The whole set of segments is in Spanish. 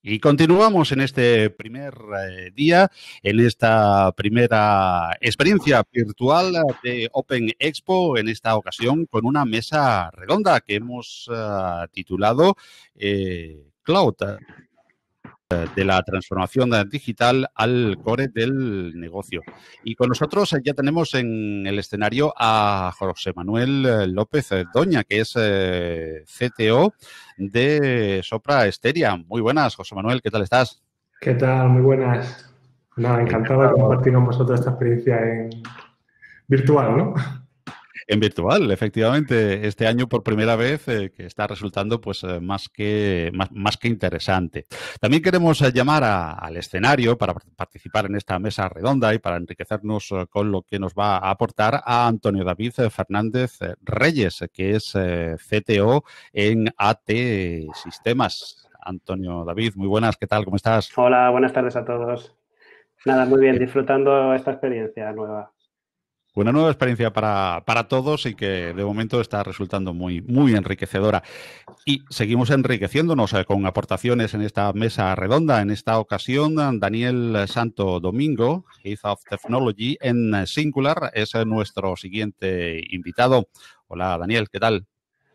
Y continuamos en este primer día, en esta primera experiencia virtual de Open Expo, en esta ocasión con una mesa redonda que hemos titulado Cloud, de la transformación digital al core del negocio. Y con nosotros ya tenemos en el escenario a José Manuel López Doña, que es CTO de Sopra Steria. Muy buenas, José Manuel, ¿qué tal estás? ¿Qué tal? Muy buenas. Nada, encantado de compartir con vosotros esta experiencia virtual, ¿no? En virtual, efectivamente, este año por primera vez que está resultando pues más que interesante. También queremos llamar al escenario para participar en esta mesa redonda y para enriquecernos con lo que nos va a aportar a Antonio David Fernández Reyes, que es CTO en AT Sistemas. Antonio David, muy buenas, ¿qué tal? ¿Cómo estás? Hola, buenas tardes a todos. Nada, muy bien, disfrutando esta experiencia nueva. Una nueva experiencia para todos y que de momento está resultando muy enriquecedora. Y seguimos enriqueciéndonos con aportaciones en esta mesa redonda. En esta ocasión, Daniel Santo Domingo, Head of Technology en Singular, es nuestro siguiente invitado. Hola, Daniel, ¿qué tal?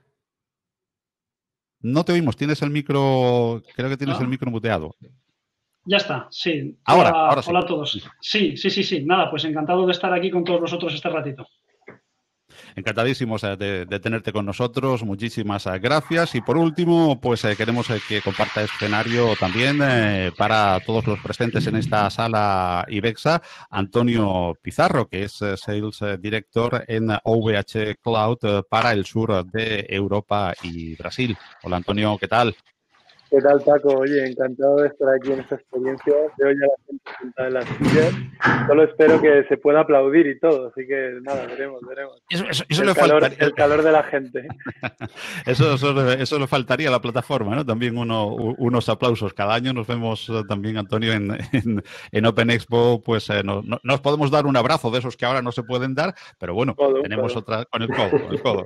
No te oímos, tienes el micro, creo que tienes el micro muteado. Ya está, sí. Ahora sí. Hola a todos. Sí. Nada, pues encantado de estar aquí con todos vosotros este ratito. Encantadísimos de tenerte con nosotros. Muchísimas gracias. Y por último, pues queremos que comparta escenario también para todos los presentes en esta sala IBEXA, Antonio Pizarro, que es Sales Director en OVH Cloud para el sur de Europa y Brasil. Hola, Antonio, ¿qué tal? ¿Qué tal, Paco? Oye, encantado de estar aquí en esta experiencia. Veo ya la gente sentada en las sillas. Solo espero que se pueda aplaudir y todo. Así que nada, veremos. Eso le faltaría. El calor de la gente. Eso le faltaría a la plataforma, ¿no? También unos aplausos. Cada año nos vemos también, Antonio, en Open Expo. Pues nos podemos dar un abrazo de esos que ahora no se pueden dar, pero bueno, tenemos otra con el codo.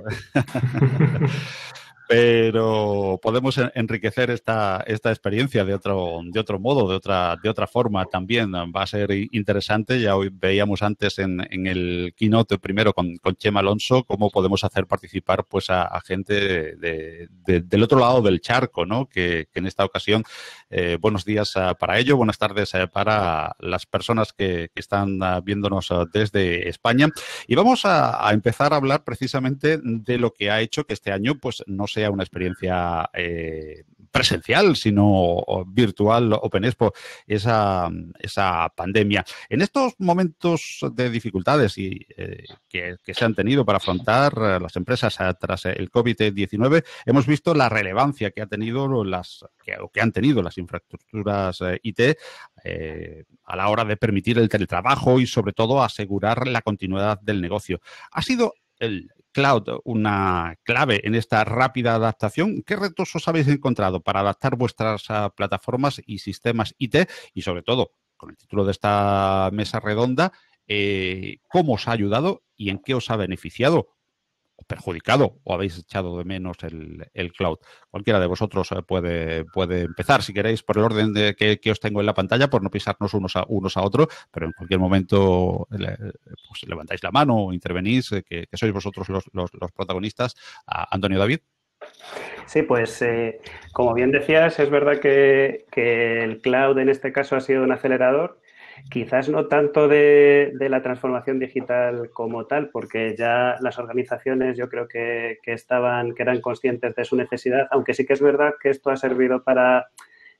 Pero podemos enriquecer esta experiencia de otro modo, de otra forma también. Va a ser interesante. Ya hoy veíamos antes en el keynote primero con Chema Alonso cómo podemos hacer participar pues a gente del otro lado del charco, ¿no? Que en esta ocasión, buenos días para ello, buenas tardes para las personas que están viéndonos desde España. Y vamos a empezar a hablar precisamente de lo que ha hecho que este año pues no sea una experiencia presencial, sino virtual, Open Expo, esa pandemia. En estos momentos de dificultades y que se han tenido para afrontar las empresas tras el COVID-19, hemos visto la relevancia que ha tenido que han tenido las infraestructuras IT a la hora de permitir el teletrabajo y sobre todo asegurar la continuidad del negocio. ¿Ha sido el cloud una clave en esta rápida adaptación? ¿Qué retos os habéis encontrado para adaptar vuestras plataformas y sistemas IT? Y sobre todo, con el título de esta mesa redonda, ¿cómo os ha ayudado y en qué os ha beneficiado o perjudicado o habéis echado de menos el cloud? Cualquiera de vosotros puede empezar, si queréis, por el orden que os tengo en la pantalla, por no pisarnos unos a otros, pero en cualquier momento pues levantáis la mano o intervenís, que sois vosotros los protagonistas. Antonio David. Sí, pues como bien decías, es verdad que el cloud en este caso ha sido un acelerador. Quizás no tanto de la transformación digital como tal, porque ya las organizaciones yo creo que eran conscientes de su necesidad, aunque sí que es verdad que esto ha servido para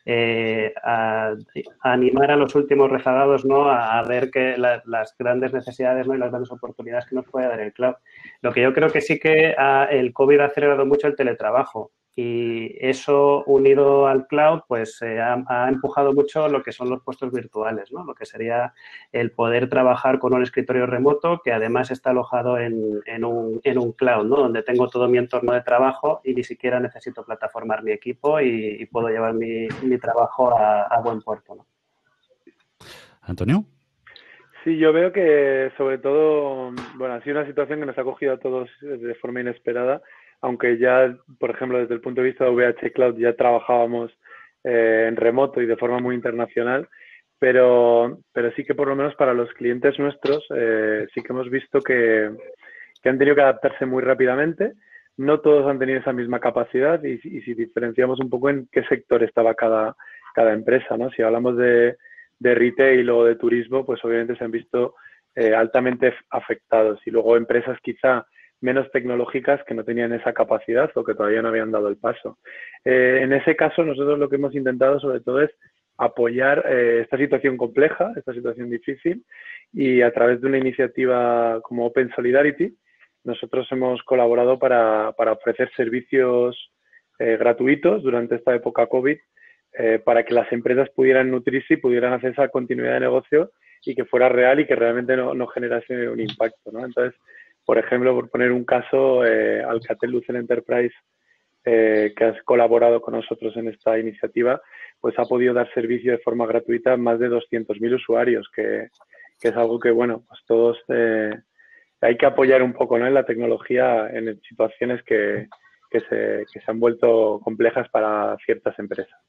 a animar a los últimos rezagados, ¿no? A ver que las grandes necesidades, ¿no? Y las grandes oportunidades que nos puede dar el cloud. Lo que yo creo que sí que el COVID ha acelerado mucho el teletrabajo. Y eso, unido al cloud, pues ha empujado mucho lo que son los puestos virtuales, ¿no? Lo que sería el poder trabajar con un escritorio remoto que además está alojado en un cloud, ¿no? Donde tengo todo mi entorno de trabajo y ni siquiera necesito plataformar mi equipo y puedo llevar mi trabajo a buen puerto, ¿no? Antonio. Sí, yo veo que sobre todo, bueno, ha sido una situación que nos ha cogido a todos de forma inesperada, aunque ya, por ejemplo, desde el punto de vista de VH Cloud ya trabajábamos en remoto y de forma muy internacional, pero sí que por lo menos para los clientes nuestros sí que hemos visto que han tenido que adaptarse muy rápidamente. No todos han tenido esa misma capacidad y si diferenciamos un poco en qué sector estaba cada empresa, ¿no? Si hablamos de retail o de turismo, pues obviamente se han visto altamente afectados, y luego empresas quizá menos tecnológicas que no tenían esa capacidad o que todavía no habían dado el paso. En ese caso, nosotros lo que hemos intentado sobre todo es apoyar esta situación compleja, esta situación difícil, y a través de una iniciativa como Open Solidarity, nosotros hemos colaborado para ofrecer servicios gratuitos durante esta época COVID para que las empresas pudieran nutrirse y pudieran hacer esa continuidad de negocio y que fuera real y que realmente no generase un impacto, ¿no? Entonces, por ejemplo, por poner un caso, Alcatel-Lucent Enterprise, que has colaborado con nosotros en esta iniciativa, pues ha podido dar servicio de forma gratuita a más de 200.000 usuarios, que es algo que, bueno, pues todos hay que apoyar un poco, ¿no?, en la tecnología en situaciones que se han vuelto complejas para ciertas empresas.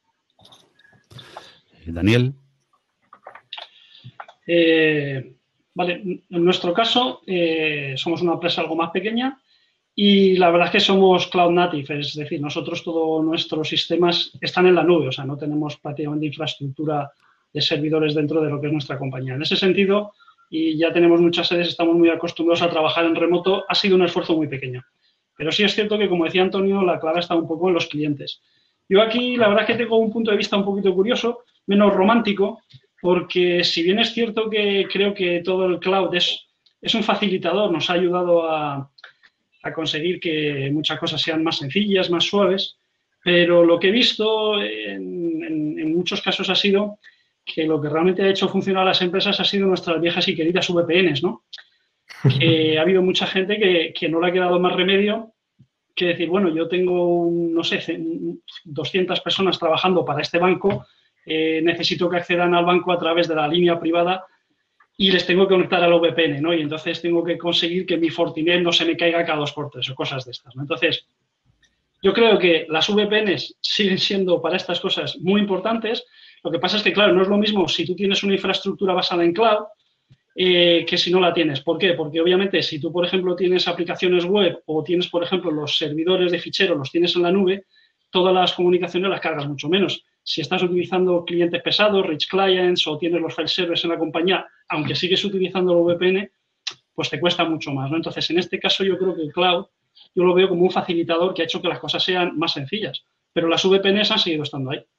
Daniel. Vale, en nuestro caso somos una empresa algo más pequeña y la verdad es que somos cloud native, es decir, nosotros todos nuestros sistemas están en la nube, o sea, no tenemos prácticamente infraestructura de servidores dentro de lo que es nuestra compañía. En ese sentido, y ya tenemos muchas sedes, estamos muy acostumbrados a trabajar en remoto, ha sido un esfuerzo muy pequeño. Pero sí es cierto que, como decía Antonio, la clave está un poco en los clientes. Yo aquí, la verdad es que tengo un punto de vista un poquito curioso, menos romántico, porque si bien es cierto que creo que todo el cloud es un facilitador, nos ha ayudado a conseguir que muchas cosas sean más sencillas, más suaves, pero lo que he visto en muchos casos ha sido que lo que realmente ha hecho funcionar a las empresas ha sido nuestras viejas y queridas VPNs, ¿no? Que ha habido mucha gente que no le ha quedado más remedio que decir, bueno, yo tengo, no sé, 200 personas trabajando para este banco, necesito que accedan al banco a través de la línea privada y les tengo que conectar al VPN, ¿no? Y entonces tengo que conseguir que mi Fortinet no se me caiga cada 2x3 o cosas de estas, ¿no? Entonces, yo creo que las VPNs siguen siendo para estas cosas muy importantes. Lo que pasa es que, claro, no es lo mismo si tú tienes una infraestructura basada en cloud que si no la tienes. ¿Por qué? Porque obviamente si tú, por ejemplo, tienes aplicaciones web o tienes, por ejemplo, los servidores de ficheros, los tienes en la nube, todas las comunicaciones las cargas mucho menos. Si estás utilizando clientes pesados, rich clients, o tienes los file servers en la compañía, aunque sigues utilizando el VPN, pues te cuesta mucho más, ¿no? Entonces, en este caso, yo creo que el cloud, yo lo veo como un facilitador que ha hecho que las cosas sean más sencillas. Pero las VPNs han seguido estando ahí.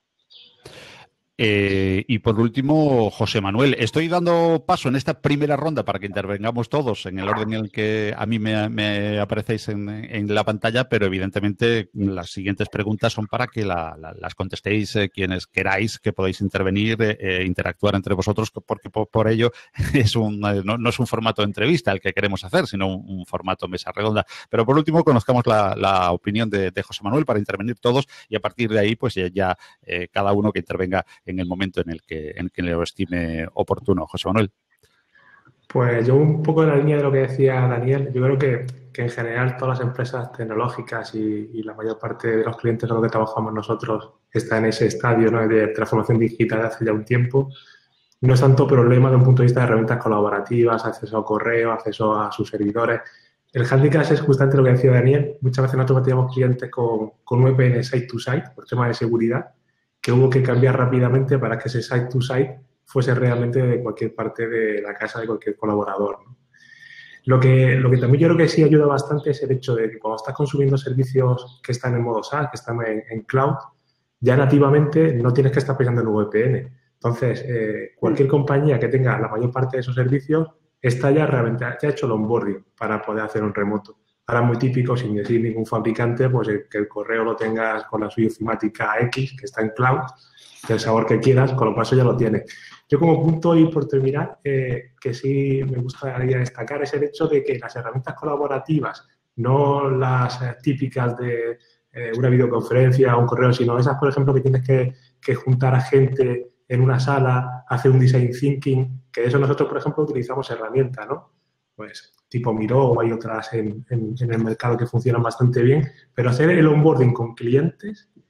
Y por último, José Manuel, estoy dando paso en esta primera ronda para que intervengamos todos en el orden en el que a mí me aparecéis en la pantalla, pero evidentemente las siguientes preguntas son para que las contestéis quienes queráis, que podéis intervenir, interactuar entre vosotros, porque por ello no es un formato de entrevista el que queremos hacer, sino un formato mesa redonda. Pero por último, conozcamos la opinión de José Manuel para intervenir todos y a partir de ahí, pues ya cada uno que intervenga en el momento en el que lo estime oportuno. José Manuel. Pues yo un poco en la línea de lo que decía Daniel, yo creo que en general todas las empresas tecnológicas y la mayor parte de los clientes con los que trabajamos nosotros está en ese estadio, ¿no?, de transformación digital hace ya un tiempo. No es tanto problema desde un punto de vista de herramientas colaborativas, acceso a correo, acceso a sus servidores. El handicap es justamente lo que decía Daniel. Muchas veces nosotros teníamos clientes con VPN site-to-site por tema de seguridad, que hubo que cambiar rápidamente para que ese site-to-site fuese realmente de cualquier parte de la casa de cualquier colaborador, ¿no? Lo que también yo creo que sí ayuda bastante es el hecho de que cuando estás consumiendo servicios que están en modo SaaS, que están en cloud, ya nativamente no tienes que estar pensando en un VPN. Entonces, cualquier compañía que tenga la mayor parte de esos servicios está ya realmente ya ha hecho el onboarding para poder hacer un remoto. Ahora muy típico, sin decir ningún fabricante, pues que el correo lo tengas con la suya ofimática X, que está en cloud, del sabor que quieras, con lo cual eso ya lo tienes. Yo como punto, y por terminar, que sí me gustaría destacar es el hecho de que las herramientas colaborativas, no las típicas de una videoconferencia o un correo, sino esas, por ejemplo, que tienes que juntar a gente en una sala, hacer un design thinking, que de eso nosotros, por ejemplo, utilizamos herramientas, ¿no? Pues tipo Miro, o hay otras en el mercado que funcionan bastante bien, pero hacer el onboarding con clientes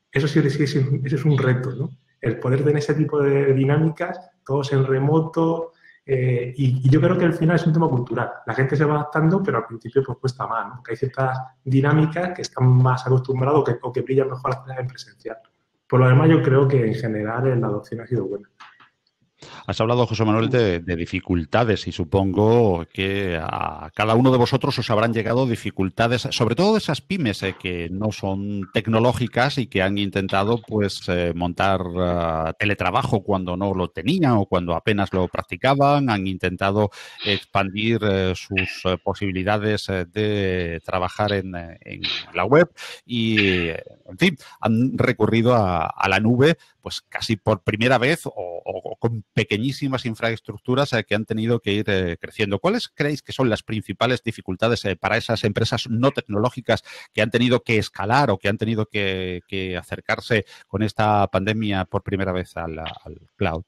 eso sí, ese es un reto, ¿no? El poder tener ese tipo de dinámicas, todos en remoto, y yo creo que al final es un tema cultural. La gente se va adaptando, pero al principio pues cuesta más, ¿no? Porque hay ciertas dinámicas que están más acostumbrados o que brillan mejor en presencial. Por lo demás, yo creo que en general la adopción ha sido buena. Has hablado, José Manuel, de dificultades y supongo que a cada uno de vosotros os habrán llegado dificultades, sobre todo de esas pymes que no son tecnológicas y que han intentado pues montar teletrabajo cuando no lo tenían o cuando apenas lo practicaban, han intentado expandir sus posibilidades de trabajar en la web y, en fin, han recurrido a la nube pues casi por primera vez o con pequeñísimas infraestructuras que han tenido que ir creciendo. ¿Cuáles creéis que son las principales dificultades para esas empresas no tecnológicas que han tenido que escalar o que han tenido que acercarse con esta pandemia por primera vez al cloud?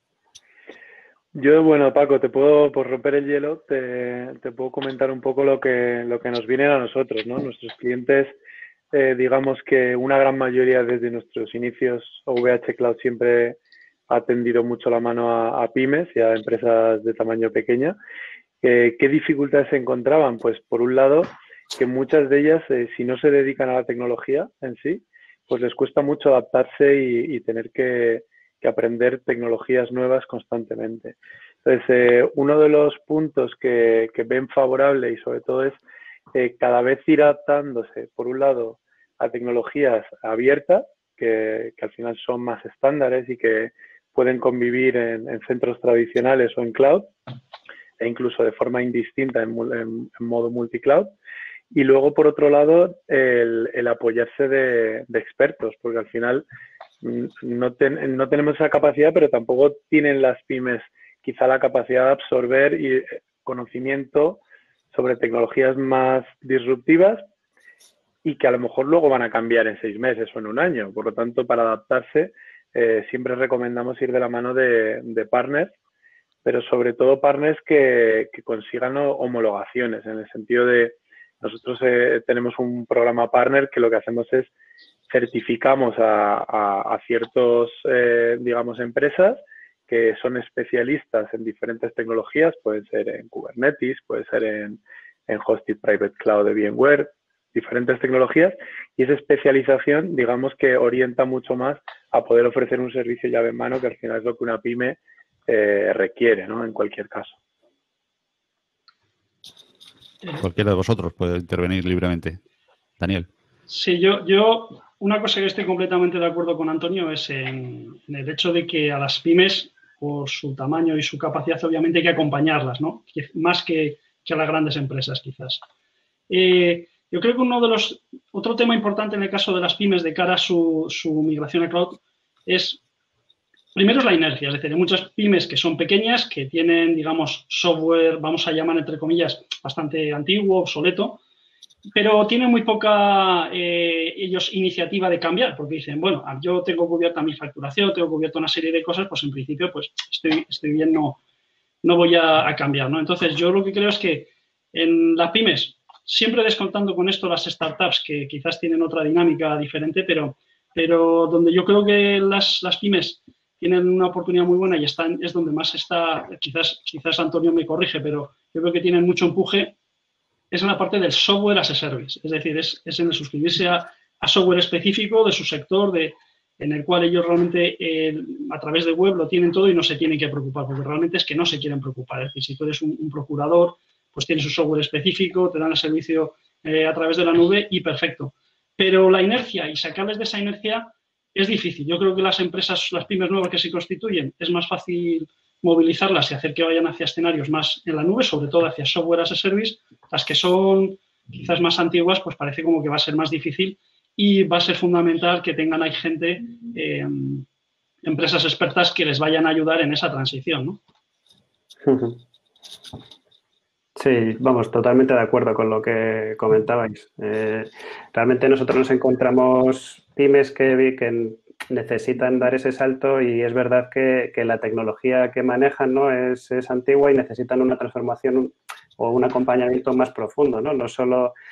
Yo, bueno, Paco, por romper el hielo, te puedo comentar un poco lo que nos viene a nosotros, ¿no? Nuestros clientes, digamos que una gran mayoría desde nuestros inicios, OVH Cloud siempre ha tendido mucho la mano a pymes y a empresas de tamaño pequeña. ¿Qué dificultades se encontraban? Pues por un lado, que muchas de ellas, si no se dedican a la tecnología en sí, pues les cuesta mucho adaptarse y tener que aprender tecnologías nuevas constantemente. Entonces, uno de los puntos que ven favorable y sobre todo es cada vez ir adaptándose, por un lado, a tecnologías abiertas, que al final son más estándares y que pueden convivir en centros tradicionales o en cloud, e incluso de forma indistinta en modo multicloud. Y luego, por otro lado, el apoyarse de expertos, porque al final no tenemos esa capacidad, pero tampoco tienen las pymes quizá la capacidad de absorber conocimiento sobre tecnologías más disruptivas y que a lo mejor luego van a cambiar en 6 meses o en un año. Por lo tanto, para adaptarse, siempre recomendamos ir de la mano de partners, pero sobre todo partners que consigan homologaciones, en el sentido de nosotros tenemos un programa partner que lo que hacemos es certificamos a ciertos, digamos, empresas que son especialistas en diferentes tecnologías, pueden ser en Kubernetes, puede ser en Hosted Private Cloud de VMware, diferentes tecnologías, y esa especialización, digamos, que orienta mucho más a poder ofrecer un servicio llave en mano, que al final es lo que una pyme requiere, ¿no? En cualquier caso. Cualquiera de vosotros puede intervenir libremente. Daniel. Sí, yo una cosa que estoy completamente de acuerdo con Antonio es en el hecho de que a las pymes, por su tamaño y su capacidad, obviamente hay que acompañarlas, ¿no? Más que a las grandes empresas, quizás. Yo creo que otro tema importante en el caso de las pymes de cara a su migración a cloud es, primero, es la inercia. Es decir, hay muchas pymes que son pequeñas, que tienen, digamos, software, vamos a llamar entre comillas, bastante antiguo, obsoleto, pero tienen muy poca ellos iniciativa de cambiar, porque dicen, bueno, yo tengo cubierta mi facturación, tengo cubierta una serie de cosas, pues en principio pues estoy bien, no voy a cambiar, ¿no? Entonces, yo lo que creo es que en las pymes, siempre descontando con esto las startups, que quizás tienen otra dinámica diferente, pero donde yo creo que las pymes tienen una oportunidad muy buena y es donde más está, quizás Antonio me corrige, pero yo creo que tienen mucho empuje, es en la parte del software as a service. Es decir, es en el suscribirse a software específico de su sector, en el cual ellos realmente a través de web lo tienen todo y no se tienen que preocupar, porque realmente es que no se quieren preocupar. Es decir, si tú eres un procurador, pues tienes un software específico, te dan el servicio a través de la nube y perfecto. Pero la inercia y sacarles de esa inercia es difícil. Yo creo que las empresas, las pymes nuevas que se constituyen, es más fácil movilizarlas y hacer que vayan hacia escenarios más en la nube, sobre todo hacia software as a service. Las que son quizás más antiguas, pues parece como que va a ser más difícil y va a ser fundamental que hay gente, empresas expertas que les vayan a ayudar en esa transición, ¿no? Sí, vamos, totalmente de acuerdo con lo que comentabais. Realmente nosotros nos encontramos pymes que necesitan dar ese salto y es verdad que la tecnología que manejan, ¿no? es antigua y necesitan una transformación o un acompañamiento más profundo, ¿no? No solo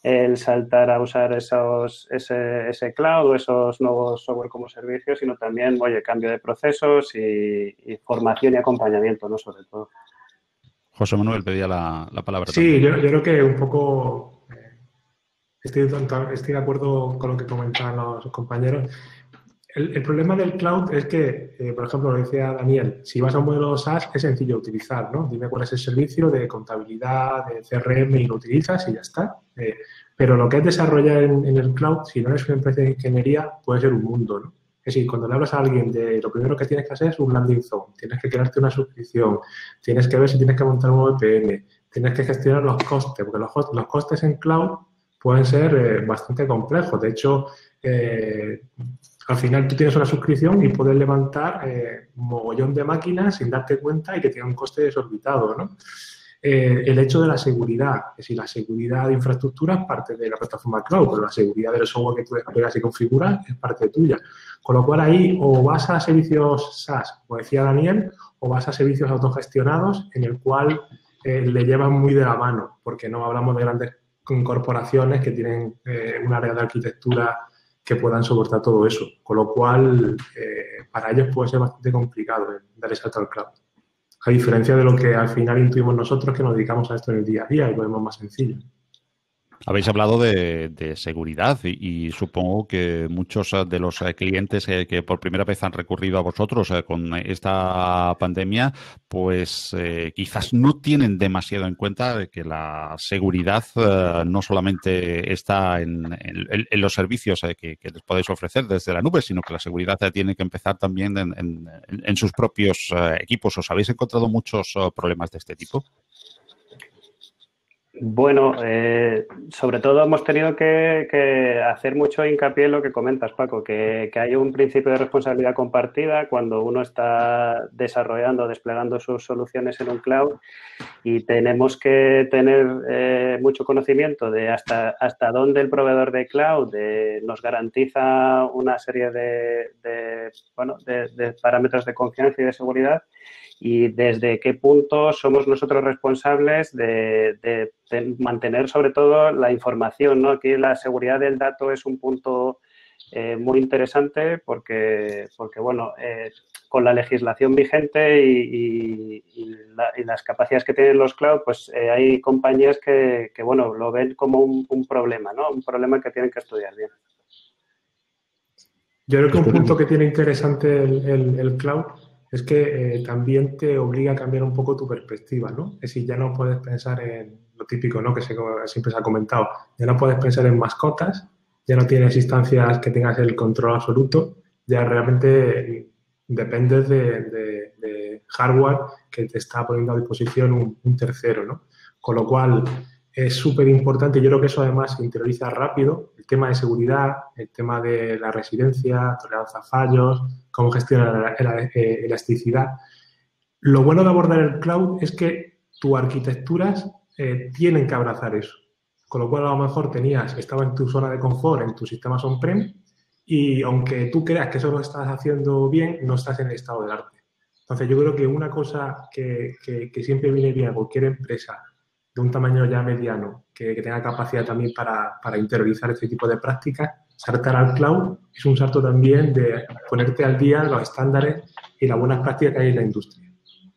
el saltar a usar ese cloud o esos nuevos software como servicio, sino también, oye, cambio de procesos y formación y acompañamiento, ¿no? Sobre todo. José Manuel pedía la palabra Sí, también. yo creo que un poco estoy de acuerdo con lo que comentaban los compañeros. El problema del cloud es que, por ejemplo, lo decía Daniel, si vas a un modelo SaaS es sencillo de utilizar, ¿no? Dime cuál es el servicio de contabilidad, de CRM y lo utilizas y ya está. Pero lo que es desarrollar en el cloud, si no eres una empresa de ingeniería, puede ser un mundo, ¿no? Es decir, cuando le hablas a alguien de lo primero que tienes que hacer es un landing zone, tienes que crearte una suscripción, tienes que ver si tienes que montar un VPN, tienes que gestionar los costes, porque los costes en cloud pueden ser bastante complejos. De hecho, al final tú tienes una suscripción y puedes levantar un mogollón de máquinas sin darte cuenta y que tiene un coste desorbitado, ¿no? El hecho de la seguridad, es decir, la seguridad de infraestructura es parte de la plataforma cloud, pero la seguridad del software que tú despegas y configuras es parte tuya. Con lo cual ahí o vas a servicios SaaS, como decía Daniel, o vas a servicios autogestionados en el cual le llevan muy de la mano, porque no hablamos de grandes corporaciones que tienen un área de arquitectura que puedan soportar todo eso. Con lo cual, para ellos puede ser bastante complicado dar el salto al cloud. A diferencia de lo que al final intuimos nosotros que nos dedicamos a esto en el día a día y lo vemos más sencillo. Habéis hablado de seguridad y supongo que muchos de los clientes que por primera vez han recurrido a vosotros con esta pandemia, pues quizás no tienen demasiado en cuenta que la seguridad no solamente está en los servicios que les podéis ofrecer desde la nube, sino que la seguridad tiene que empezar también en sus propios equipos. ¿Os habéis encontrado muchos problemas de este tipo? Bueno, sobre todo hemos tenido que hacer mucho hincapié en lo que comentas, Paco, que hay un principio de responsabilidad compartida cuando uno está desarrollando, desplegando sus soluciones en un cloud y tenemos que tener mucho conocimiento de hasta dónde el proveedor de cloud nos garantiza una serie de parámetros de confianza y de seguridad y desde qué punto somos nosotros responsables de mantener sobre todo la información, ¿no? Aquí la seguridad del dato es un punto muy interesante porque bueno, con la legislación vigente y las capacidades que tienen los cloud, pues hay compañías que bueno, lo ven como un problema, ¿no? Un problema que tienen que estudiar bien. Yo creo que un punto que tiene interesante el cloud es que también te obliga a cambiar un poco tu perspectiva, ¿no? Es decir, ya no puedes pensar en lo típico, ¿no? Que siempre se ha comentado. Ya no puedes pensar en mascotas, ya no tienes instancias que tengas el control absoluto, ya realmente dependes de hardware que te está poniendo a disposición un tercero, ¿no? Con lo cual es súper importante. Yo creo que eso además se interioriza rápido. El tema de seguridad, el tema de la resiliencia, tolerancia a fallos, cómo gestionar la elasticidad. Lo bueno de abordar el cloud es que tus arquitecturas tienen que abrazar eso. Con lo cual, a lo mejor estaba en tu zona de confort, en tus sistemas on-prem, y aunque tú creas que eso lo estás haciendo bien, no estás en el estado del arte. Entonces, yo creo que una cosa que siempre viene bien a cualquier empresa de un tamaño ya mediano, que tenga capacidad también para interiorizar este tipo de prácticas, saltar al cloud es un salto también de ponerte al día los estándares y las buenas prácticas que hay en la industria.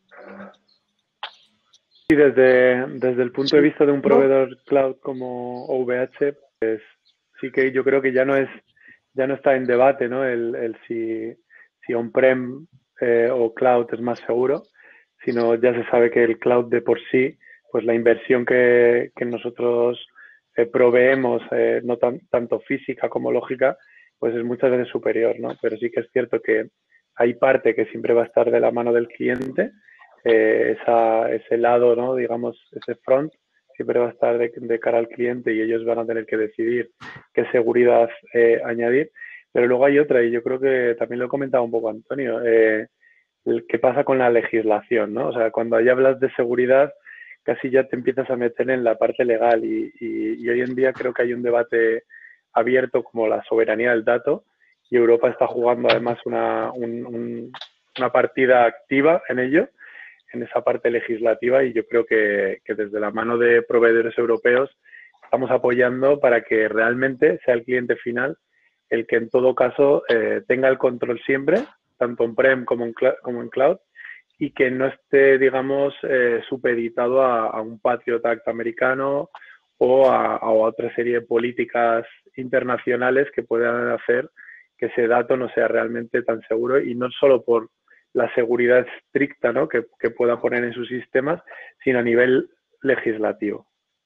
Y desde el punto de vista de un proveedor cloud como OVH, pues sí que yo creo que ya no está en debate, ¿no? el si on-prem o cloud es más seguro, sino ya se sabe que el cloud de por sí, pues la inversión que nosotros proveemos, no tanto física como lógica, pues es muchas veces superior, ¿no? Pero sí que es cierto que hay parte que siempre va a estar de la mano del cliente, ese lado, ¿no? Digamos, ese front siempre va a estar de cara al cliente y ellos van a tener que decidir qué seguridad añadir. Pero luego hay otra, y yo creo que también lo he comentado un poco Antonio, qué pasa con la legislación, ¿no? O sea, cuando ahí hablas de seguridad, casi ya te empiezas a meter en la parte legal y hoy en día creo que hay un debate abierto como la soberanía del dato y Europa está jugando además una partida activa en ello, en esa parte legislativa y yo creo que desde la mano de proveedores europeos estamos apoyando para que realmente sea el cliente final el que en todo caso tenga el control siempre, tanto on-prem como en cloud, y que no esté, digamos, supeditado a un Patriot Act americano o a otra serie de políticas internacionales que puedan hacer que ese dato no sea realmente tan seguro, y no solo por la seguridad estricta, ¿no?, que pueda poner en sus sistemas, sino a nivel legislativo.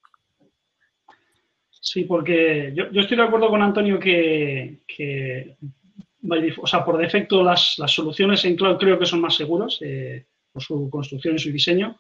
Sí, porque yo estoy de acuerdo con Antonio que o sea, por defecto las soluciones en cloud creo que son más seguras por su construcción y su diseño.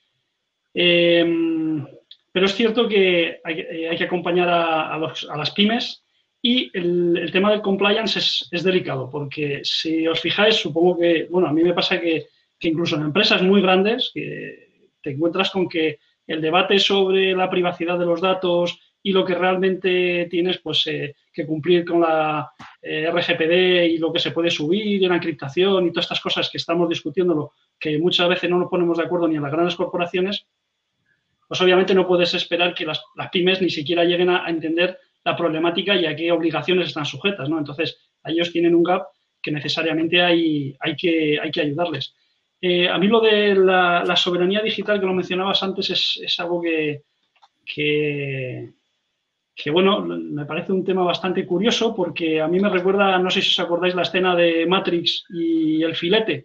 Pero es cierto que hay que acompañar a las pymes, y el tema del compliance es delicado, porque si os fijáis, supongo que, bueno, a mí me pasa que incluso en empresas muy grandes que te encuentras con que el debate sobre la privacidad de los datos y lo que realmente tienes pues que cumplir con la RGPD y lo que se puede subir en la encriptación y todas estas cosas que estamos discutiendo, que muchas veces no nos ponemos de acuerdo ni en las grandes corporaciones, pues obviamente no puedes esperar que las pymes ni siquiera lleguen a entender la problemática y a qué obligaciones están sujetas, ¿no? Entonces, ellos tienen un gap que necesariamente hay que ayudarles. A mí lo de la soberanía digital que lo mencionabas antes es algo que, bueno, me parece un tema bastante curioso, porque a mí me recuerda, no sé si os acordáis, la escena de Matrix y el filete.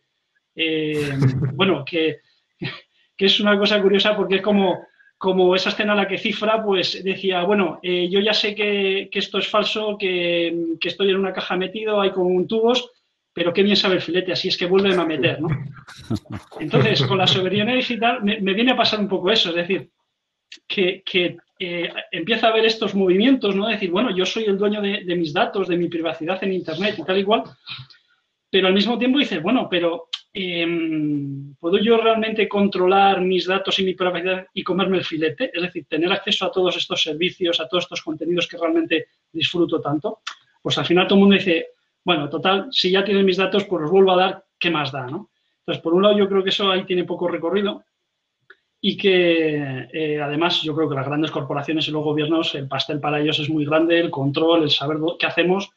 Bueno, que es una cosa curiosa, porque es como esa escena en la que Cifra pues decía, bueno, yo ya sé que esto es falso, que estoy en una caja metido, hay con tubos, pero qué bien sabe el filete, así es que vuelven a meter, ¿no? Entonces, con la soberanía digital me viene a pasar un poco eso, es decir, que empieza a haber estos movimientos, ¿no? De decir, bueno, yo soy el dueño de mis datos, de mi privacidad en Internet y tal y cual, pero al mismo tiempo dices, bueno, pero ¿puedo yo realmente controlar mis datos y mi privacidad y comerme el filete? Es decir, tener acceso a todos estos servicios, a todos estos contenidos que realmente disfruto tanto. Pues al final todo el mundo dice, bueno, total, si ya tienen mis datos, pues los vuelvo a dar, ¿qué más da, no? Entonces, por un lado, yo creo que eso ahí tiene poco recorrido, y que además yo creo que las grandes corporaciones y los gobiernos, el pastel para ellos es muy grande, el control, el saber qué hacemos,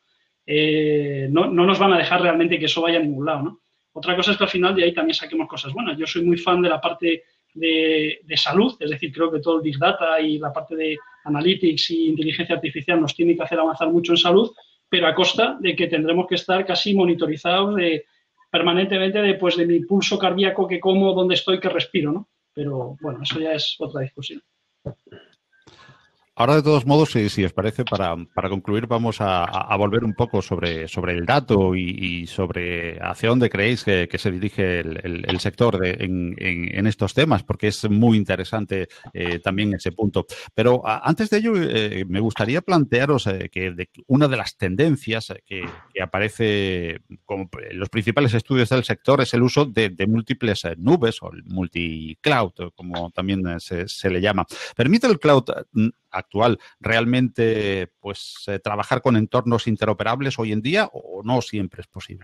no nos van a dejar realmente que eso vaya a ningún lado, ¿no? Otra cosa es que al final de ahí también saquemos cosas buenas. Yo soy muy fan de la parte de salud, es decir, creo que todo el Big Data y la parte de Analytics y inteligencia artificial nos tiene que hacer avanzar mucho en salud, pero a costa de que tendremos que estar casi monitorizados permanentemente de mi pulso cardíaco, que como, dónde estoy, que respiro, ¿no? Pero bueno, eso ya es otra discusión. Ahora, de todos modos, si os parece, para concluir, vamos a volver un poco sobre el dato y sobre hacia dónde creéis que se dirige el sector en estos temas, porque es muy interesante también ese punto. Pero antes de ello, me gustaría plantearos que una de las tendencias que aparece como en los principales estudios del sector es el uso de múltiples nubes, o el multi-cloud, como también se le llama. ¿Permite el cloud actual realmente pues trabajar con entornos interoperables hoy en día, o no siempre es posible?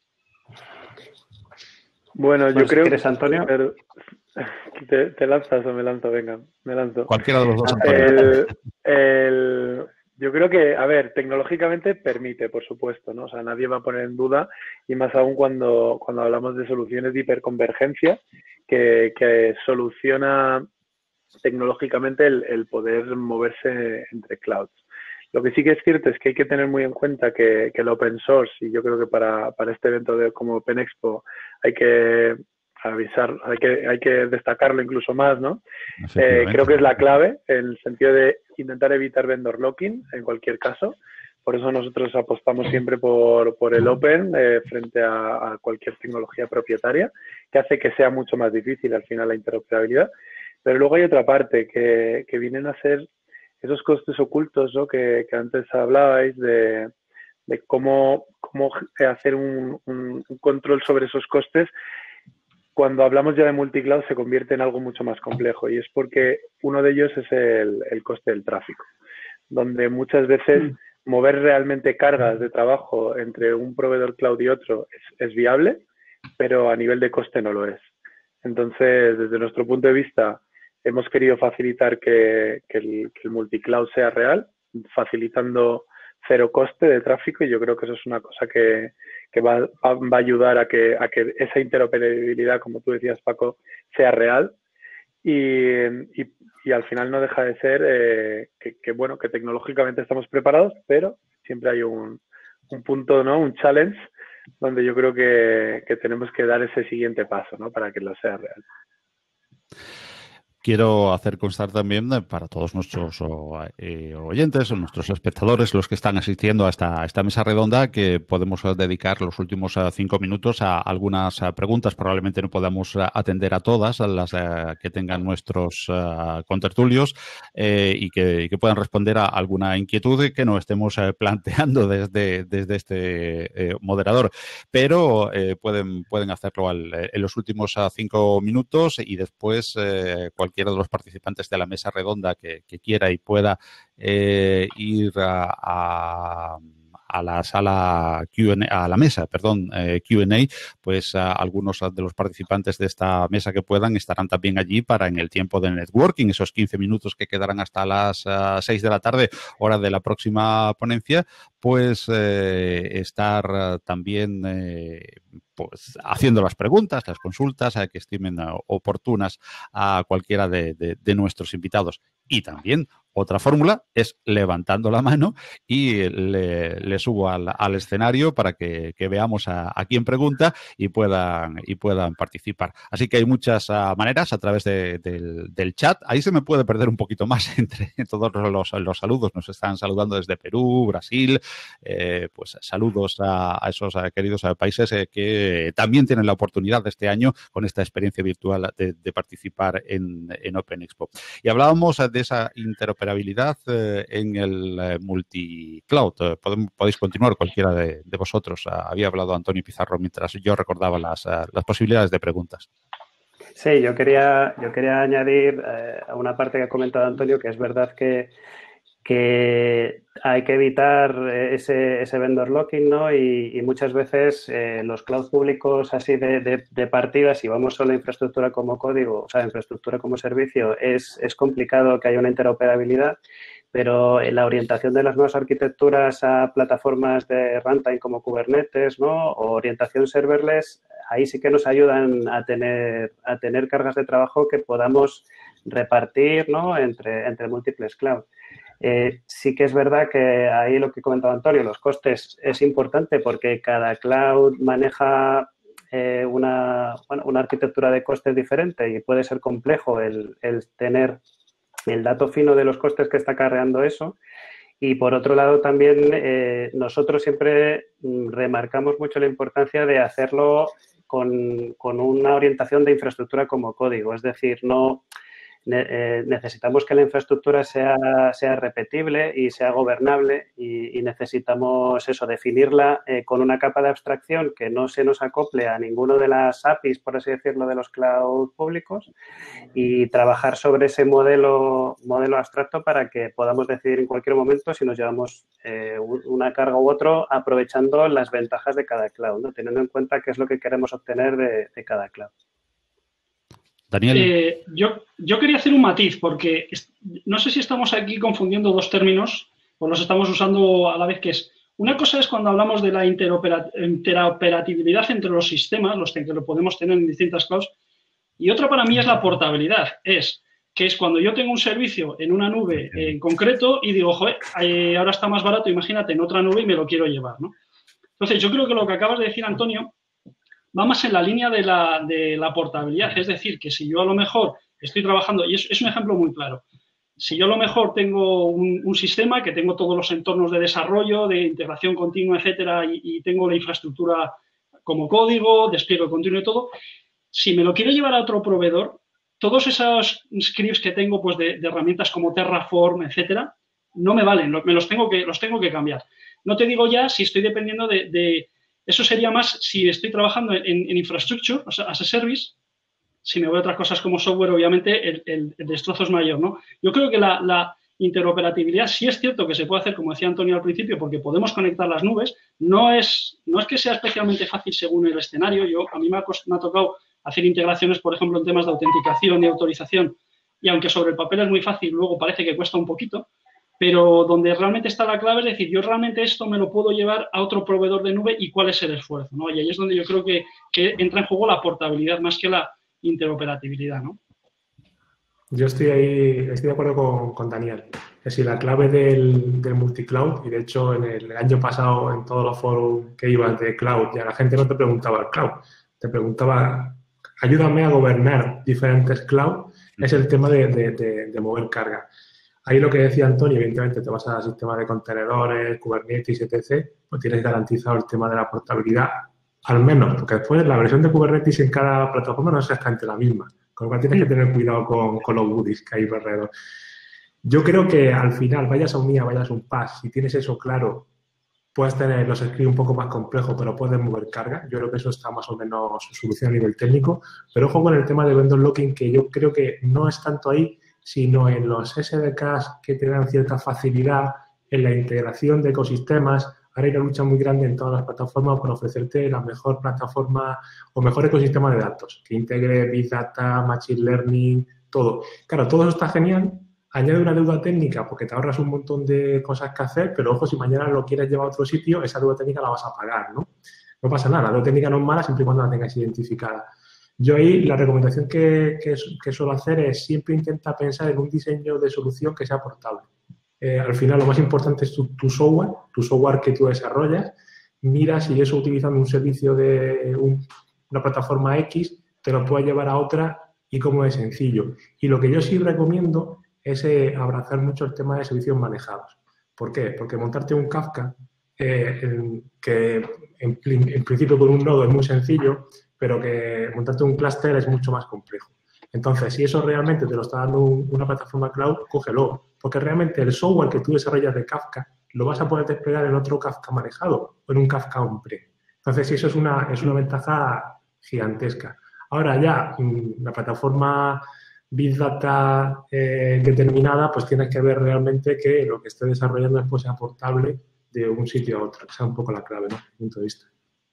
Bueno, yo creo que... Antonio. ¿Te lanzas o me lanzo? Venga, me lanzo. Cualquiera de los dos, Antonio. Yo creo que, a ver, tecnológicamente permite, por supuesto, ¿no? O sea, nadie va a poner en duda, y más aún cuando hablamos de soluciones de hiperconvergencia, que soluciona tecnológicamente el poder moverse entre clouds. Lo que sí que es cierto es que hay que tener muy en cuenta que el open source, y yo creo que para este evento como Open Expo hay que avisar, hay que destacarlo incluso más, ¿no? Creo que es la clave, en el sentido de intentar evitar vendor locking en cualquier caso. Por eso nosotros apostamos siempre por el open frente a cualquier tecnología propietaria, que hace que sea mucho más difícil al final la interoperabilidad. Pero luego hay otra parte que vienen a ser esos costes ocultos, ¿no? que antes hablabais de cómo hacer un control sobre esos costes. Cuando hablamos ya de multicloud se convierte en algo mucho más complejo, y es porque uno de ellos es el coste del tráfico, donde muchas veces mover realmente cargas de trabajo entre un proveedor cloud y otro es viable, pero a nivel de coste no lo es. Entonces, desde nuestro punto de vista, hemos querido facilitar que el multicloud sea real, facilitando cero coste de tráfico, y yo creo que eso es una cosa que va a ayudar a que esa interoperabilidad, como tú decías, Paco, sea real. Y al final no deja de ser que tecnológicamente estamos preparados, pero siempre hay un punto, ¿no? Un challenge donde yo creo que tenemos que dar ese siguiente paso, ¿no? Para que lo sea real. Quiero hacer constar también para todos nuestros oyentes, nuestros espectadores, los que están asistiendo a esta mesa redonda, que podemos dedicar los últimos 5 minutos a algunas preguntas. Probablemente no podamos atender a todas, a las que tengan nuestros contertulios, y que puedan responder a alguna inquietud que no estemos planteando desde este moderador. Pero pueden hacerlo en los últimos 5 minutos, y después cualquiera de los participantes de la mesa redonda que quiera y pueda ir a la sala Q&A, a la mesa, perdón, Q&A, pues algunos de los participantes de esta mesa que puedan estarán también allí para, en el tiempo de networking, esos 15 minutos que quedarán hasta las 6 de la tarde, hora de la próxima ponencia, pues estar también pues haciendo las preguntas, las consultas que estimen oportunas a cualquiera de nuestros invitados. Y también otra fórmula es levantando la mano y le subo al escenario para que veamos a quién pregunta y puedan participar. Así que hay muchas maneras a través del chat. Ahí se me puede perder un poquito más entre todos los saludos. Nos están saludando desde Perú, Brasil. Pues saludos a esos queridos países que también tienen la oportunidad de este año, con esta experiencia virtual, de participar en Open Expo. Y hablábamos de esa interoperabilidad en el multicloud. Podéis continuar cualquiera de vosotros. Había hablado Antonio Pizarro mientras yo recordaba las posibilidades de preguntas. Sí, yo quería añadir a una parte que ha comentado Antonio, que es verdad que hay que evitar ese vendor locking, ¿no? Y muchas veces los clouds públicos así de partida, si vamos solo a infraestructura como código, o sea, infraestructura como servicio, es complicado que haya una interoperabilidad, pero la orientación de las nuevas arquitecturas a plataformas de runtime como Kubernetes, ¿no? O orientación serverless, ahí sí que nos ayudan a tener cargas de trabajo que podamos repartir, ¿no? entre múltiples clouds. Sí que es verdad que ahí lo que comentaba Antonio, los costes es importante porque cada cloud maneja una arquitectura de costes diferente y puede ser complejo el tener el dato fino de los costes que está acarreando eso. Y por otro lado también nosotros siempre remarcamos mucho la importancia de hacerlo con una orientación de infraestructura como código, es decir, necesitamos que la infraestructura sea repetible y sea gobernable y necesitamos eso, definirla con una capa de abstracción que no se nos acople a ninguno de las APIs, por así decirlo, de los cloud públicos, y trabajar sobre ese modelo abstracto para que podamos decidir en cualquier momento si nos llevamos una carga u otro, aprovechando las ventajas de cada cloud, ¿no? Teniendo en cuenta qué es lo que queremos obtener de cada cloud. Daniel. Yo quería hacer un matiz porque no sé si estamos aquí confundiendo dos términos o los estamos usando a la vez, que es una cosa es cuando hablamos de la interoperabilidad entre los sistemas, los que lo podemos tener en distintas clouds, y otra para mí es la portabilidad, que es cuando yo tengo un servicio en una nube en concreto y digo, joder, ahora está más barato, imagínate, en otra nube y me lo quiero llevar, ¿no? Entonces, yo creo que lo que acabas de decir, Antonio, va más en la línea de la portabilidad. Es decir, que si yo a lo mejor estoy trabajando, y es un ejemplo muy claro, si yo a lo mejor tengo un sistema que tengo todos los entornos de desarrollo, de integración continua, etcétera, y tengo la infraestructura como código, despliegue continuo y todo, si me lo quiero llevar a otro proveedor, todos esos scripts que tengo pues de herramientas como Terraform, etcétera, no me valen, los tengo que cambiar. No te digo ya si estoy dependiendo de eso sería más si estoy trabajando en infrastructure, o sea, as a service. Si me voy a otras cosas como software, obviamente el destrozo es mayor, ¿no? Yo creo que la interoperabilidad sí es cierto que se puede hacer, como decía Antonio al principio, porque podemos conectar las nubes. No es que sea especialmente fácil según el escenario. A mí me ha tocado hacer integraciones, por ejemplo, en temas de autenticación y autorización y aunque sobre el papel es muy fácil, luego parece que cuesta un poquito, pero donde realmente está la clave es decir, yo realmente esto me lo puedo llevar a otro proveedor de nube y cuál es el esfuerzo, ¿no? Y ahí es donde yo creo que entra en juego la portabilidad más que la interoperabilidad, ¿no? Yo estoy de acuerdo con Daniel. Es decir, la clave del multicloud, y de hecho en el año pasado en todos los foros que ibas de cloud, ya la gente no te preguntaba el cloud, te preguntaba, ayúdame a gobernar diferentes cloud, es el tema de mover carga. Ahí lo que decía Antonio, evidentemente te vas al sistema de contenedores, Kubernetes, etc., pues tienes garantizado el tema de la portabilidad, al menos, porque después la versión de Kubernetes en cada plataforma no es exactamente la misma, con lo cual tienes que tener cuidado con los goodies que hay alrededor. Yo creo que al final, vayas a un IA, vayas a un PaaS, si tienes eso claro, puedes tener los scripts un poco más complejos, pero puedes mover carga. Yo creo que eso está más o menos solucionado a nivel técnico, pero ojo con el tema de vendor locking, que yo creo que no es tanto ahí, sino en los SDKs que te dan cierta facilidad en la integración de ecosistemas. Ahora hay una lucha muy grande en todas las plataformas por ofrecerte la mejor plataforma o mejor ecosistema de datos, que integre Big Data, Machine Learning, todo. Claro, todo eso está genial. Añade una deuda técnica porque te ahorras un montón de cosas que hacer, pero ojo, si mañana lo quieres llevar a otro sitio, esa deuda técnica la vas a pagar, ¿no? No pasa nada, la deuda técnica no es mala siempre y cuando la tengas identificada. Yo ahí la recomendación que suelo hacer es siempre intenta pensar en un diseño de solución que sea portable. Al final lo más importante es tu software que tú desarrollas. Mira si eso utilizando un servicio de una plataforma X te lo puedes llevar a otra y cómo es sencillo. Y lo que yo sí recomiendo es abrazar mucho el tema de servicios manejados. ¿Por qué? Porque montarte un Kafka, que en principio con un nodo es muy sencillo, pero que montarte un clúster es mucho más complejo. Entonces, si eso realmente te lo está dando una plataforma cloud, cógelo, porque realmente el software que tú desarrollas de Kafka lo vas a poder desplegar en otro Kafka manejado o en un Kafka on-prem. Entonces, eso es una ventaja gigantesca. Ahora ya, la plataforma Big Data determinada, pues tienes que ver realmente que lo que esté desarrollando después sea portable de un sitio a otro. Esa es un poco la clave, ¿no? Desde mi punto de vista.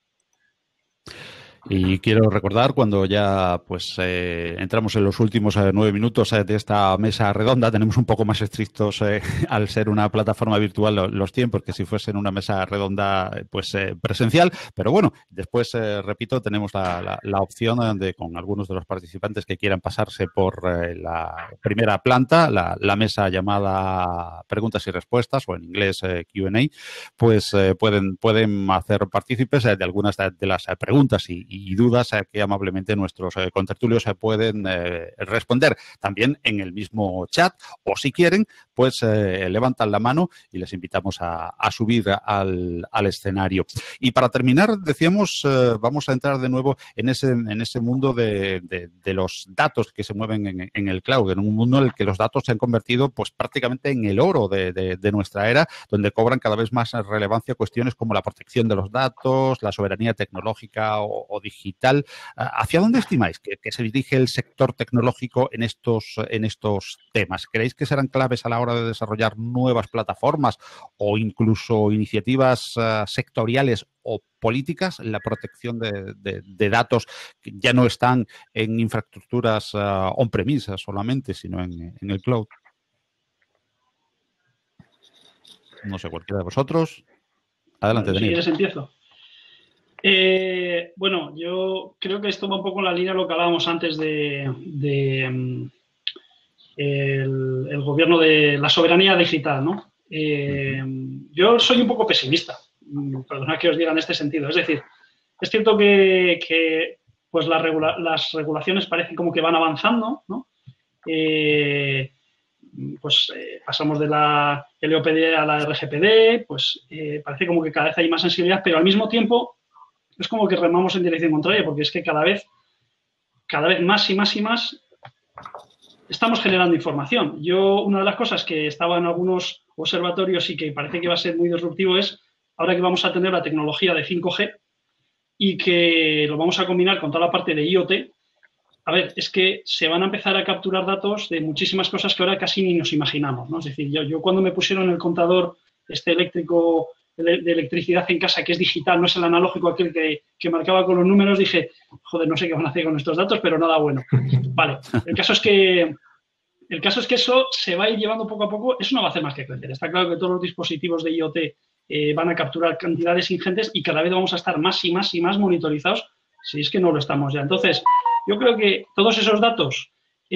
Y quiero recordar, cuando ya pues entramos en los últimos 9 minutos de esta mesa redonda, tenemos un poco más estrictos al ser una plataforma virtual los tiempos que si fuesen una mesa redonda pues presencial, pero bueno, después repito, tenemos la opción de con algunos de los participantes que quieran pasarse por la primera planta, la mesa llamada preguntas y respuestas o en inglés Q&A, pues pueden hacer partícipes de algunas de las preguntas y dudas que amablemente nuestros contertulios pueden responder también en el mismo chat, o si quieren, pues levantan la mano y les invitamos a subir al escenario. Y para terminar, decíamos, vamos a entrar de nuevo en ese mundo de los datos que se mueven en el cloud, en un mundo en el que los datos se han convertido pues prácticamente en el oro de nuestra era, donde cobran cada vez más relevancia cuestiones como la protección de los datos, la soberanía tecnológica o digital. ¿Hacia dónde estimáis que se dirige el sector tecnológico en estos temas? ¿Creéis que serán claves a la hora de desarrollar nuevas plataformas o incluso iniciativas sectoriales o políticas en la protección de datos que ya no están en infraestructuras on-premise solamente, sino en el cloud? No sé, cualquiera de vosotros. Adelante, Daniel. Si quieres, empiezo. Bueno, yo creo que esto va un poco en la línea de lo que hablábamos antes el gobierno de la soberanía digital, ¿no? Yo soy un poco pesimista, perdona que os diga en este sentido. Es decir, es cierto que pues las regulaciones parecen como que van avanzando, ¿no? Pasamos de la LOPD a la RGPD, pues parece como que cada vez hay más sensibilidad, pero al mismo tiempo es como que remamos en dirección contraria, porque es que cada vez más y más y más estamos generando información. Una de las cosas que estaba en algunos observatorios y que parece que va a ser muy disruptivo es, ahora que vamos a tener la tecnología de 5G y que lo vamos a combinar con toda la parte de IoT, a ver, es que se van a empezar a capturar datos de muchísimas cosas que ahora casi ni nos imaginamos, ¿no? Es decir, yo cuando me pusieron el contador eléctrico de electricidad en casa, que es digital, no es el analógico aquel que marcaba con los números, dije, joder, no sé qué van a hacer con estos datos, pero nada bueno. Vale, el caso es que el caso es que eso se va a ir llevando poco a poco, eso no va a hacer más que crecer. Está claro que todos los dispositivos de IoT van a capturar cantidades ingentes y cada vez vamos a estar más y más y más monitorizados, si es que no lo estamos ya. Entonces, yo creo que todos esos datos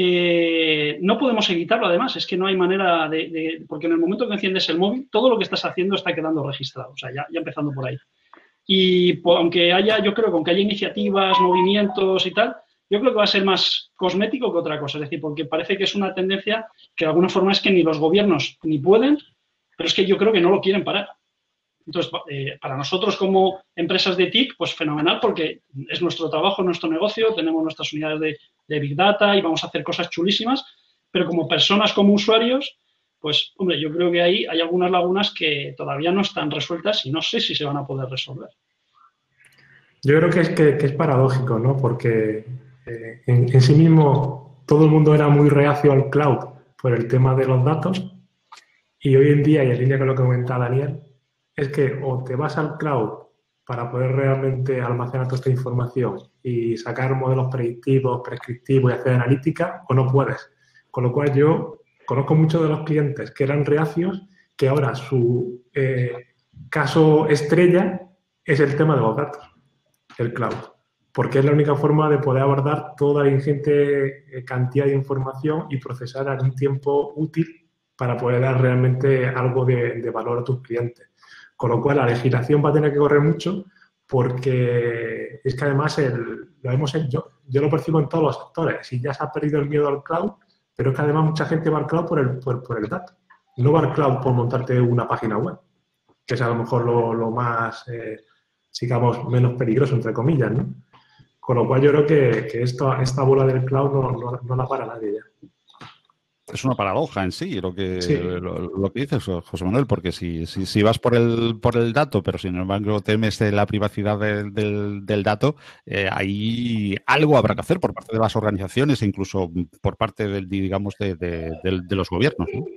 no podemos evitarlo, además, es que no hay manera porque en el momento que enciendes el móvil, todo lo que estás haciendo está quedando registrado, o sea, ya empezando por ahí. Y aunque haya, yo creo que aunque haya iniciativas, movimientos y tal, yo creo que va a ser más cosmético que otra cosa, es decir, porque parece que es una tendencia que de alguna forma es que ni los gobiernos ni pueden, pero es que yo creo que no lo quieren parar. Entonces, para nosotros como empresas de TIC, pues fenomenal, porque es nuestro trabajo, nuestro negocio, tenemos nuestras unidades de Big Data y vamos a hacer cosas chulísimas, pero como personas, como usuarios, pues, hombre, yo creo que ahí hay algunas lagunas que todavía no están resueltas y no sé si se van a poder resolver. Yo creo que es paradójico, ¿no? Porque en sí mismo todo el mundo era muy reacio al cloud por el tema de los datos y hoy en día, y en línea con lo que comentaba Daniel, es que o te vas al cloud para poder realmente almacenar toda esta información y sacar modelos predictivos, prescriptivos y hacer analítica, o no puedes. Con lo cual yo conozco muchos de los clientes que eran reacios, que ahora su caso estrella es el tema de los datos, el cloud, porque es la única forma de poder abordar toda la ingente cantidad de información y procesar en un tiempo útil para poder dar realmente algo de valor a tus clientes. Con lo cual, la legislación va a tener que correr mucho porque es que además yo lo percibo en todos los sectores. Si ya se ha perdido el miedo al cloud, pero es que además mucha gente va al cloud por el dato. No va al cloud por montarte una página web, que es a lo mejor lo más, digamos, menos peligroso, entre comillas, ¿no? Con lo cual yo creo que esta bola del cloud no la para nadie ya. Es una paradoja en sí lo que dices, José Manuel, porque si vas por el dato, pero sin embargo temes la privacidad del dato, ahí algo habrá que hacer por parte de las organizaciones e incluso por parte de los gobiernos, ¿no?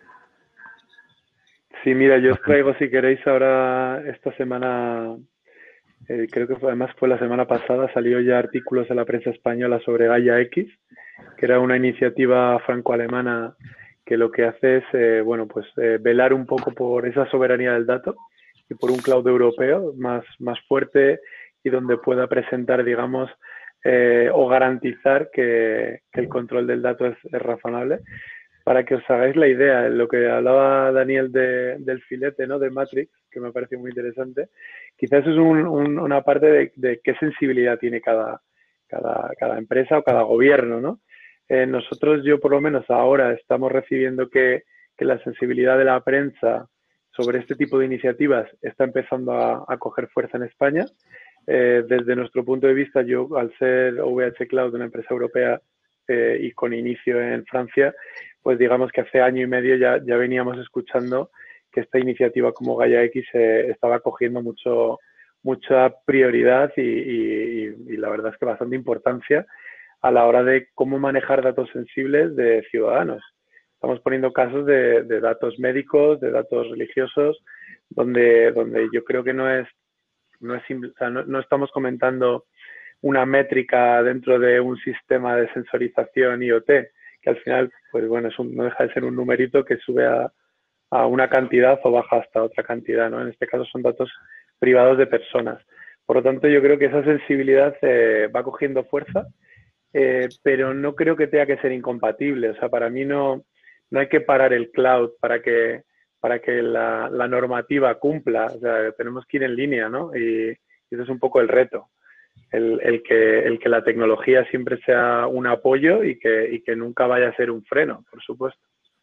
Sí, mira, yo os traigo, si queréis, ahora esta semana, creo que además fue la semana pasada, salió ya artículos en la prensa española sobre Gaia X, que era una iniciativa franco-alemana que lo que hace es velar un poco por esa soberanía del dato y por un cloud europeo más fuerte y donde pueda presentar, digamos, o garantizar que el control del dato es razonable. Para que os hagáis la idea, lo que hablaba Daniel del filete, ¿no?, de Matrix, que me parece muy interesante, quizás es una parte de qué sensibilidad tiene cada empresa o cada gobierno, ¿no? Nosotros, yo por lo menos ahora estamos recibiendo que la sensibilidad de la prensa sobre este tipo de iniciativas está empezando a coger fuerza en España. Desde nuestro punto de vista, yo al ser OVH Cloud, una empresa europea y con inicio en Francia, pues digamos que hace año y medio ya veníamos escuchando que esta iniciativa como Gaia X estaba cogiendo mucha prioridad y la verdad es que bastante importancia a la hora de cómo manejar datos sensibles de ciudadanos. Estamos poniendo casos de datos médicos, de datos religiosos, donde yo creo que no estamos comentando una métrica dentro de un sistema de sensorización IoT, que al final, pues bueno, no deja de ser un numerito que sube a una cantidad o baja hasta otra cantidad, ¿no? En este caso son datos privados de personas. Por lo tanto, yo creo que esa sensibilidad va cogiendo fuerza, pero no creo que tenga que ser incompatible. O sea, para mí no hay que parar el cloud para que la normativa cumpla. O sea, tenemos que ir en línea, ¿no? Y ese es un poco el reto. El que la tecnología siempre sea un apoyo y que nunca vaya a ser un freno, por supuesto.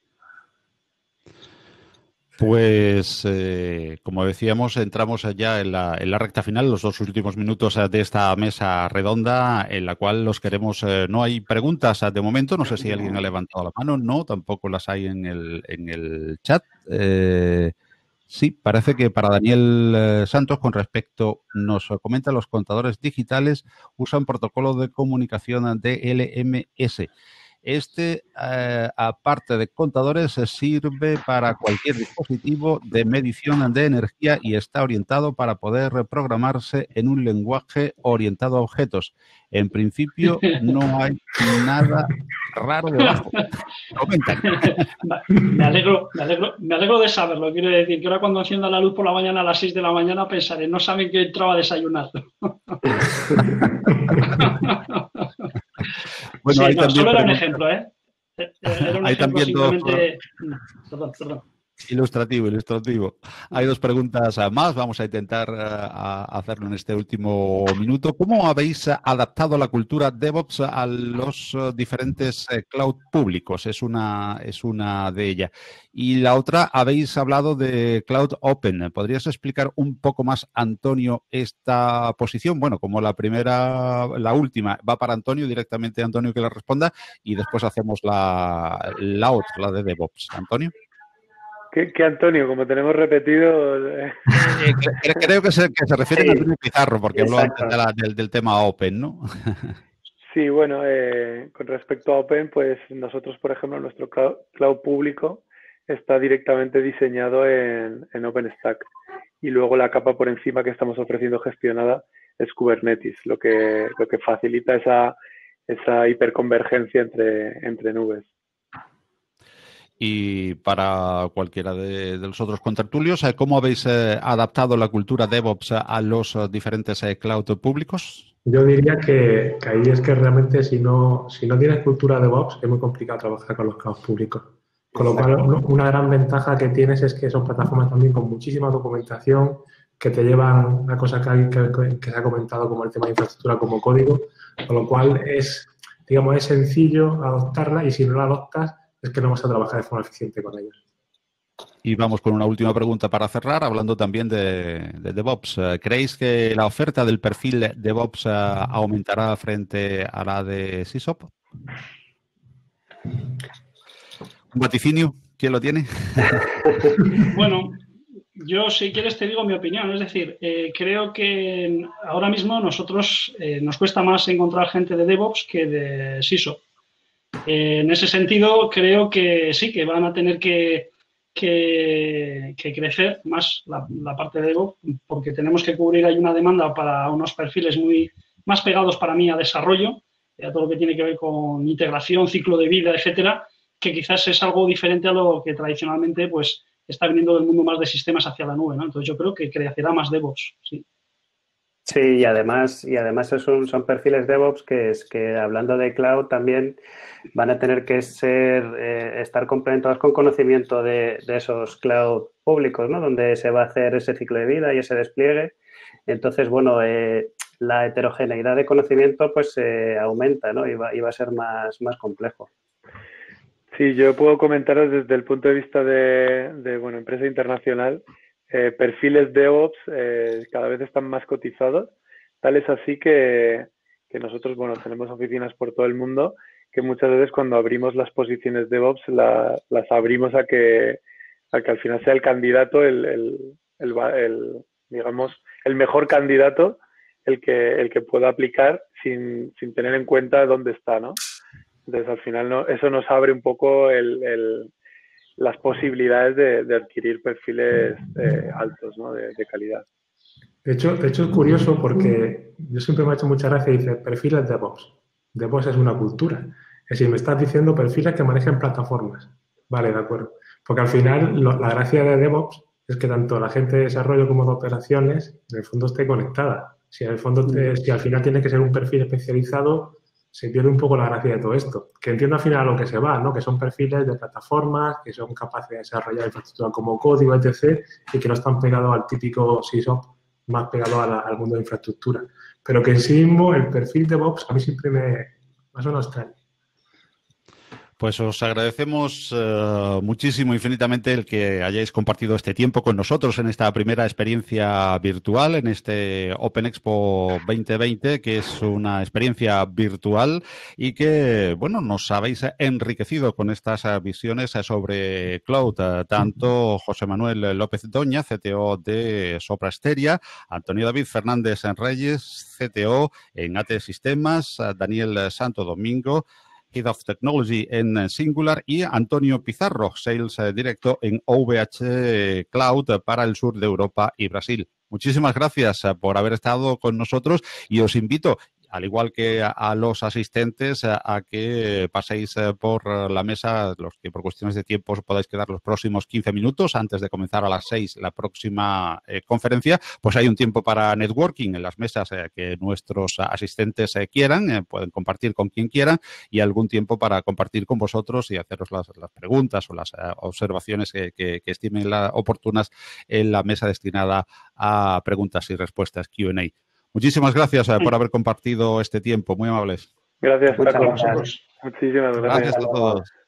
Pues, como decíamos, entramos ya en la recta final, los 2 últimos minutos de esta mesa redonda, en la cual los queremos. No hay preguntas de momento, no sé si alguien ha levantado la mano, no, tampoco las hay en el chat. Sí, parece que para Daniel Santos, con respecto, nos comenta, los contadores digitales usan protocolo de comunicación de LMS. Aparte de contadores, sirve para cualquier dispositivo de medición de energía y está orientado para poder programarse en un lenguaje orientado a objetos. En principio, no hay nada raro debajo. Comentan. Me alegro de saberlo. Quiero decir que ahora cuando encienda la luz por la mañana a las 6 de la mañana pensaré, no saben que entraba a desayunar. Bueno, sí, no, solo era un ejemplo, ¿eh? Era un ejemplo simplemente... Perdón. Ilustrativo. Hay dos preguntas más. Vamos a intentar hacerlo en este último minuto. ¿Cómo habéis adaptado la cultura DevOps a los diferentes cloud públicos? Es una de ellas. Y la otra, habéis hablado de Cloud Open. ¿Podrías explicar un poco más, Antonio, esta posición? Bueno, como la última va para Antonio, directamente Antonio que la responda, y después hacemos la otra, la de DevOps. Antonio. ¿Qué Antonio? Como tenemos repetido... Creo que se refiere a Antonio Pizarro, porque habló antes del tema Open, ¿no? Sí, bueno, con respecto a Open, pues nosotros, por ejemplo, nuestro cloud público está directamente diseñado en OpenStack. Y luego la capa por encima que estamos ofreciendo gestionada es Kubernetes, lo que facilita esa hiperconvergencia entre nubes. Y para cualquiera de los otros contertulios, ¿cómo habéis adaptado la cultura DevOps a los diferentes cloud públicos? Yo diría que ahí es que realmente si no tienes cultura DevOps es muy complicado trabajar con los cloud públicos. Con lo cual, una gran ventaja que tienes es que son plataformas también con muchísima documentación que te llevan una cosa que se ha comentado como el tema de infraestructura como código, con lo cual es sencillo adoptarla y si no la adoptas es que no vas a trabajar de forma eficiente con ellos. Y vamos con una última pregunta para cerrar, hablando también de DevOps. ¿Creéis que la oferta del perfil DevOps aumentará frente a la de SysOps? ¿Un vaticinio? ¿Quién lo tiene? Bueno, yo si quieres te digo mi opinión. Es decir, creo que ahora mismo nosotros nos cuesta más encontrar gente de DevOps que de SysOps. En ese sentido, creo que sí, que van a tener que crecer más la parte de DevOps, porque tenemos que cubrir ahí una demanda para unos perfiles muy más pegados para mí a desarrollo, a todo lo que tiene que ver con integración, ciclo de vida, etcétera, que quizás es algo diferente a lo que tradicionalmente pues está viniendo del mundo más de sistemas hacia la nube, ¿no? Entonces yo creo que crecerá más DevOps, sí. Sí, y además son perfiles DevOps que hablando de cloud también van a tener que estar complementados con conocimiento de esos cloud públicos, ¿no? Donde se va a hacer ese ciclo de vida y ese despliegue. Entonces, bueno, la heterogeneidad de conocimiento pues aumenta, ¿no? Y va a ser más complejo. Sí, yo puedo comentaros desde el punto de vista de empresa internacional. Perfiles DevOps cada vez están más cotizados. Tal es así que nosotros, tenemos oficinas por todo el mundo, que muchas veces cuando abrimos las posiciones DevOps las abrimos a que al final sea el candidato, digamos, el mejor candidato, el que pueda aplicar sin tener en cuenta dónde está, ¿no? Entonces, al final, eso nos abre un poco las posibilidades de adquirir perfiles altos, ¿no? de calidad. De hecho, es curioso porque yo siempre me ha hecho mucha gracia y dice perfiles DevOps. DevOps es una cultura. Es decir, me estás diciendo perfiles que manejen plataformas. Vale, de acuerdo. Porque al final la gracia de DevOps es que tanto la gente de desarrollo como de operaciones en el fondo esté conectada. Si al final tiene que ser un perfil especializado, se pierde un poco la gracia de todo esto. Que entiendo al final a lo que se va, ¿no? Que son perfiles de plataformas, que son capaces de desarrollar infraestructura como código, etc., y que no están pegados al típico SysOps, más pegado al mundo de infraestructura. Pero que en sí mismo el perfil DevOps a mí siempre me ha sonado extraño. Pues os agradecemos muchísimo, infinitamente, el que hayáis compartido este tiempo con nosotros en esta primera experiencia virtual, en este Open Expo 2020, que es una experiencia virtual y que, nos habéis enriquecido con estas visiones sobre cloud. Tanto José Manuel López Doña, CTO de Soprasteria, Antonio David Fernández Reyes, CTO en AT Sistemas, Daniel Santo Domingo, Head of Technology en Singular, y Antonio Pizarro, Sales Director en OVH Cloud para el sur de Europa y Brasil. Muchísimas gracias por haber estado con nosotros y os invito, al igual que a los asistentes, a que paséis por la mesa, los que por cuestiones de tiempo os podáis quedar los próximos 15 minutos antes de comenzar a las 6 la próxima conferencia. Pues hay un tiempo para networking en las mesas que nuestros asistentes quieran, pueden compartir con quien quieran, y algún tiempo para compartir con vosotros y haceros las preguntas o las observaciones que estimen oportunas en la mesa destinada a preguntas y respuestas, Q&A. Muchísimas gracias por haber compartido este tiempo. Muy amables. Gracias, Paco. Muchas gracias. Muchísimas gracias. Gracias a todos.